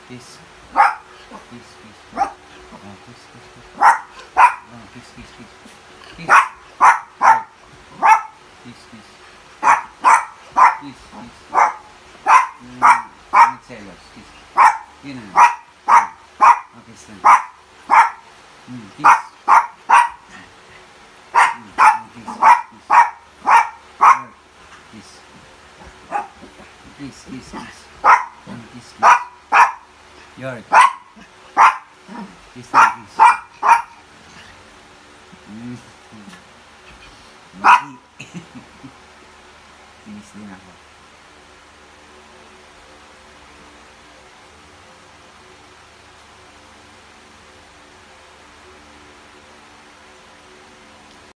Kiss. Kiss, kiss. Oh, kiss, kiss, kiss. Oh, kiss, kiss, kiss. Kiss. Oh. Kiss, kiss. Kiss, kiss. Selos. Kiss. Yun na. Oh, kiss na. Kiss. Kiss, kiss, kiss. Kiss, kiss. York. Kiss na, kiss. Magi. Kinis din ako.